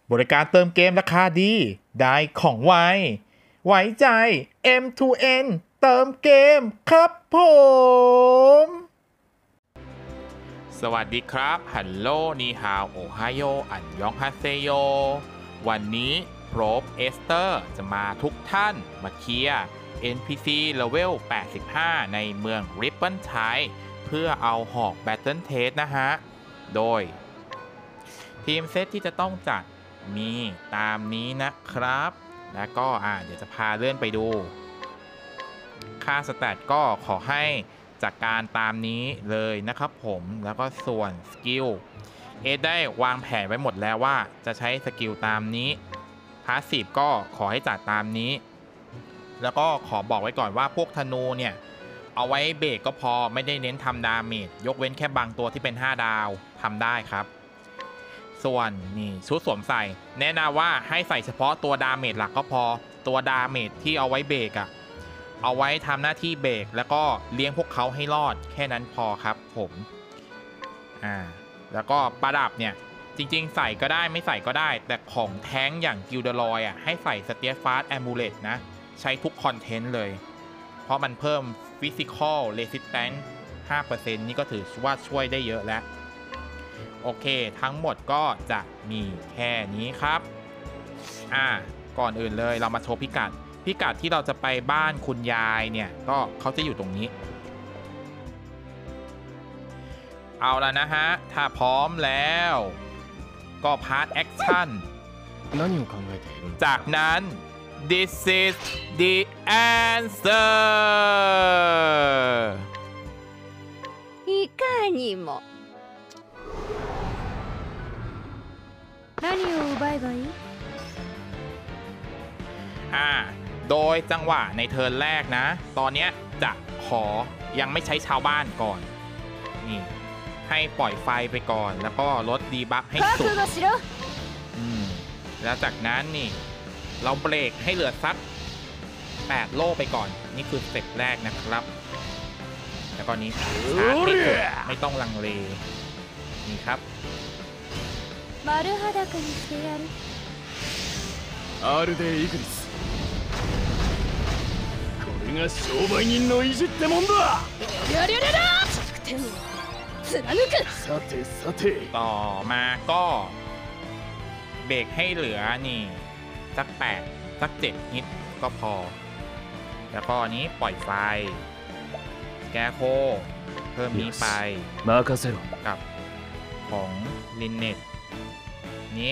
บริการเติมเกมราคาดีได้ของไวไว้ใจ M2N เติมเกมครับผมสวัสดีครับฮัลโหลนีฮาวโอไฮโออันยองฮาเซโยวันนี้โปรบเอสเตอร์จะมาทุกท่านมาเคลียร์ NPC Level 85 ในเมือง Ribbon Tide เพื่อเอาหอก Battle Test นะฮะโดยทีมเซตที่จะต้องจัดมีตามนี้นะครับแล้วก็เดี๋ยวจะพาเลื่อนไปดูค่าสแตทก็ขอให้จากการตามนี้เลยนะครับผมแล้วก็ส่วนสกิลได้วางแผนไว้หมดแล้วว่าจะใช้สกิลตามนี้พาสซีฟก็ขอให้จัดตามนี้แล้วก็ขอบอกไว้ก่อนว่าพวกธนูเนี่ยเอาไว้เบรกก็พอไม่ได้เน้นทำดาเมจยกเว้นแค่บางตัวที่เป็น5ดาวทำได้ครับส่วนนี่ชุดสวมใส่แนะนำว่าให้ใส่เฉพาะตัวดาเมจหลักก็พอตัวดาเมจที่เอาไว้เบรกเอาไว้ทำหน้าที่เบรกแล้วก็เลี้ยงพวกเขาให้รอดแค่นั้นพอครับผมแล้วก็ประดับเนี่ยจริงๆใส่ก็ได้ไม่ใส่ก็ได้แต่ของแท้งอย่างกิลเดอรอยให้ใส่สเตียฟาสแอมูเลตนะใช้ทุกคอนเทนต์เลยเพราะมันเพิ่มฟิสิคอลเรสิสแตนซ์ 5% นี่ก็ถือว่าช่วยได้เยอะแล้วโอเคทั้งหมดก็จะมีแค่นี้ครับก่อนอื่นเลยเรามาโชว์พิกัดที่เราจะไปบ้านคุณยายเนี่ยก็เขาจะอยู่ตรงนี้เอาแล้วนะฮะถ้าพร้อมแล้วก็พาร์ทแอคชั่นจากนั้น this is the answer いかにも何を奪えばいいโดยจังหวะในเทิร์นแรกนะตอนนี้จะขอยังไม่ใช้ชาวบ้านก่อนนี่ให้ปล่อยไฟไปก่อนแล้วก็ลดดีบัฟให้สุดแล้วจากนั้นนี่เราเบรกให้เหลือสัก8โล่ไปก่อนนี่คือสเต็ปแรกนะครับแล้วก็นี้ชาร์จให้สุดไม่ต้องลังเลนี่ครับ丸裸にしてやるアルデイグリスこれが商売人の意地ってもんだやりゃりゃりゃ弱点を貫くさてさてต่อมาก็เบรกให้เหลือนี่สัก8สัก7ฮิตก็พอแล้วก็นี้ปล่อยไฟแกโคเพิ่มนี้ไปกับของลินเน็ตนี้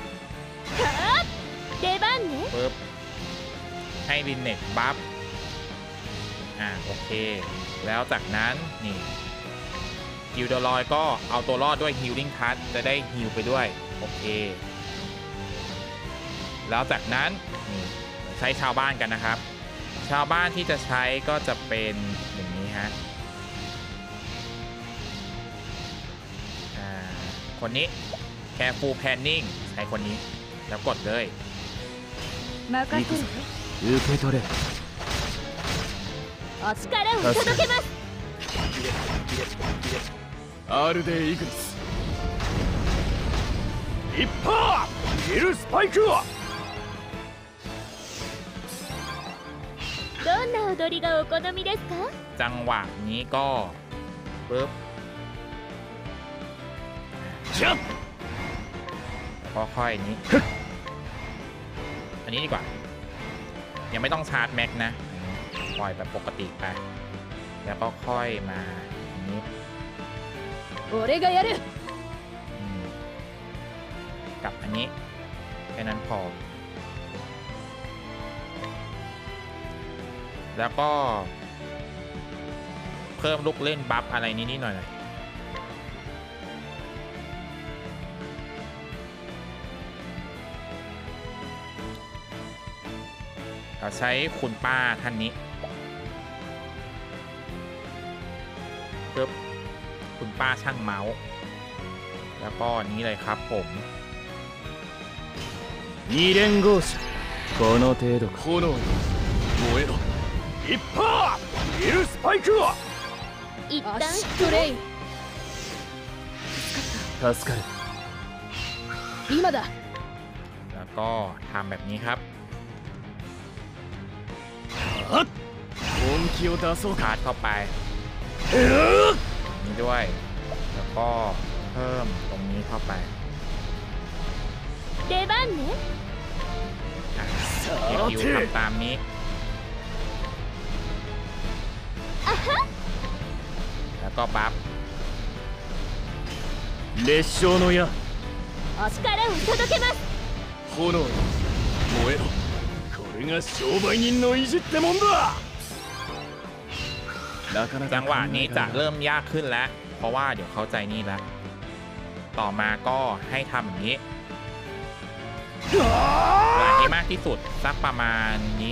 ปึ๊บให้ลินเน็ตบัฟโอเคแล้วจากนั้นนี่กิลเดอรอยก็เอาตัวรอดด้วยฮิลลิ่งทัชจะได้ฮิลไปด้วยโอเคแล้วจากนั้นนี่ใช้ชาวบ้านกันนะครับชาวบ้านที่จะใช้ก็จะเป็นอย่างนี้ฮะคนนี้Careful Planning ใช้คนนี้แล้วกดเลย任せる受け取れお力を届けますアルデイグリスリッパーヒルスパイクどんな踊りがお好みですかจังหวะนี้ก็ปึ๊บค่อยๆนี้อันนี้ดีกว่ายังไม่ต้องชาร์จแม็กนะปล่อยแบบปกติไปแล้วก็ค่อยมาอันนี้กับอันนี้แค่นั้นพอแล้วก็เพิ่มลูกเล่นบัฟอะไรนิดๆหน่อยเราใช้คุณป้าท่านนี้ปึ๊บคุณป้าช่างเมาส์แล้วก็นี้เลยครับผม二連合者この程度炎に燃えろリッパーヒルスパイク一旦ストレイ助かる今だก็ทำแบบนี้ครับ本気を出そうかชาร์จเข้าไปนี้ด้วย แล้วก็เพิ่มตรงนี้เข้าไป出番ねเดี๋ยวคิวทำตามนี้แล้วก็บัฟ烈焼の矢お力を届けます炎よ燃えろこれが商売人の意地ってもんだなかなかจังหวะนี้จะเริ่มยากขึ้นแล้ว เพราะว่าเดี๋ยวเข้าใจนี่แล้ว ต่อมาก็ให้ทำอย่างนี้เวลาที่มากที่สุดสักประมาณนี้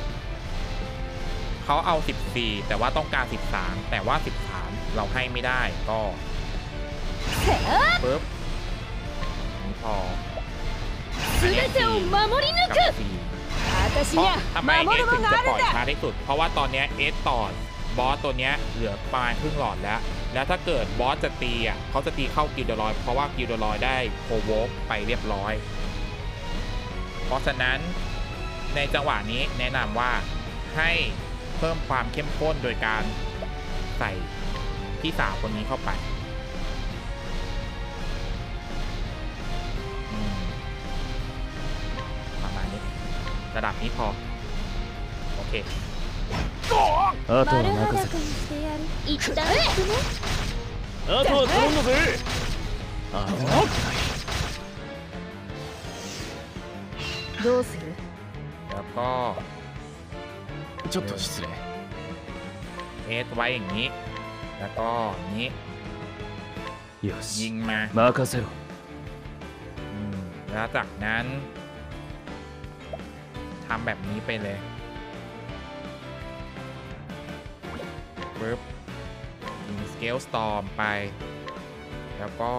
เขาเอา 14 แต่ว่าต้องการ 13 แต่ว่า 13 เราให้ไม่ได้ก็ปึ๊บนี่พอ全てを守り抜กับく 4 私เพราะにはทำไม守เอるสもถึงのがจะあปล่อยるんだช้าที่สุด เพราะว่าตอนนี้เอสต่อบอสตัวเนี้ยเหลือประมาณครึ่งหลอดแล้ว แล้วถ้าเกิดบอสจะตีอ่ะเขาจะตีเข้ากิลเดอรอยเพราะว่ากิลเดอรอยได้โคโวกไปเรียบร้อย เพราะฉะนั้นในจังหวะนี้แนะนำว่าให้เพิ่มความเข้มข้นโดยการใส่พี่สาวคนนี้เข้าไปประมาณนี้ระดับนี้พอโอเคあとは丸任せ裸にしてやる一旦引くねあとは頼んだぜあ危ないどうするแล้วก็ちょっと失礼เอสไว้อย่างนี้ แล้วก็นี้よยิしงมา任せろแล้วจากนั้นทำแบบนี้ไปเลยปึ๊บยิงสเกลสตอร์มไป แล้วก็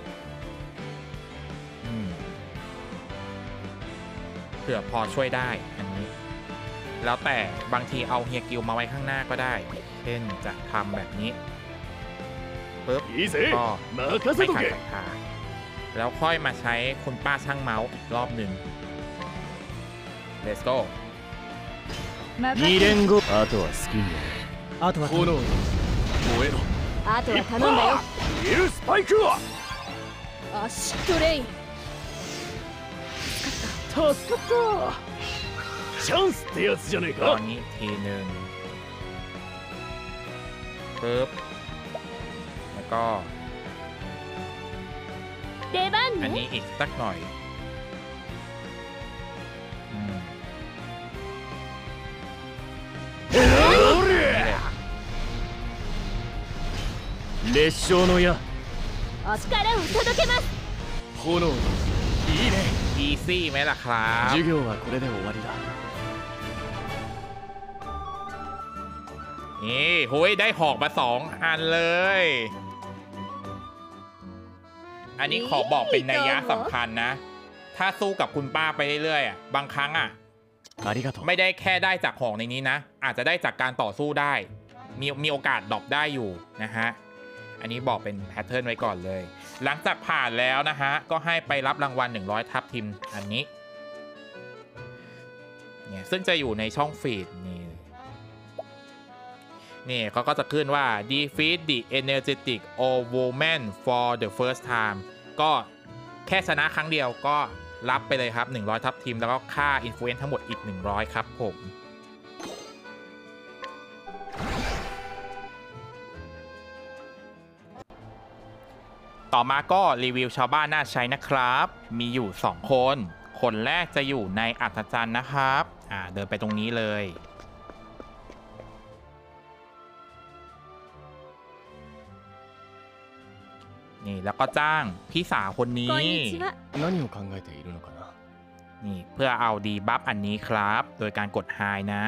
เผื่อพอช่วยได้อันนี้ แล้วแต่บางทีเอาเฮียกิลมาไว้ข้างหน้าก็ได้ เช่นจะทำแบบนี้ปึ๊บいいぜก็任ไม่せとขัดけศรัทธาแล้วค่อยมาใช้คุณป้าช่างเมาส์อีกรอบหนึ่ง Let's go 任 2 せ連後あとは好きにやれあとは炎よ燃えろあとは頼んだよイルスパイクはアシッドレイン助かったチャンスってやつじゃねえตอかนนี้ทีหนึ่งปึ๊บแล้วก็出番อันねนี้อีกสักหน่อยおりゃ烈焼の矢お力を届けます炎よいいねอีซี่ไหมล่ะครับ授業はこれで終わりだนี่โหยได้หอกมา2 อันเลย อันนี้ขอบอกเป็นนัยยะสำคัญนะ ถ้าสู้กับคุณป้าไปเรื่อยๆบางครั้งありがとうไม่ได้แค่ได้จากหอกในนี้นะ อาจจะได้จากการต่อสู้ได้ มีโอกาสดรอปได้อยู่นะฮะ อันนี้บอกเป็นแพทเทิร์นไว้ก่อนเลย หลังจากผ่านแล้วนะฮะ ก็ให้ไปรับรางวัล100 ทับทิมอันนี้เนี่ยซึ่งจะอยู่ในช่องฟีดนี่เขาก็จะขึ้นว่า defeat the energetic old woman for the first time ก็แค่ชนะครั้งเดียวก็รับไปเลยครับ100 ทับทิมแล้วก็ค่า influence ทั้งหมดอีก100ครับผมต่อมาก็รีวิวชาวบ้านน่าใช้นะครับ มีอยู่2 คนคนแรกจะอยู่ในอัศจรรย์นะครับเดินไปตรงนี้เลยนี่แล้วก็จ้างพี่สาวคนนี้こんにちは何を考えているのかなนี่เพื่อเอาดีบัฟอันนี้ครับ โดยการกดไฮนะ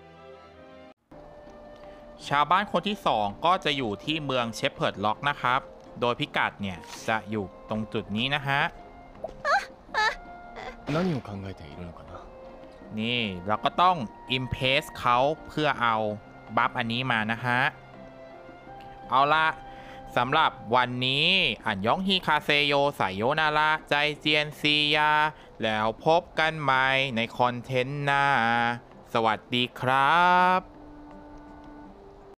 ชาวบ้านคนที่ 2 ก็จะอยู่ที่เมืองเชฟเพิร์ดล็อกนะครับ โดยพิกัดเนี่ยจะอยู่ตรงจุดนี้นะฮะ何を考えているのかなนี่เราก็ต้อง impress เขาเพื่อเอาบัฟอันนี้มานะฮะ เอาละสำหรับวันนี้อันยองฮีคาเซโยไซโยนาระใจเจียนซียาแล้วพบกันใหม่ในคอนเทนต์หน้าสวัสดีครับ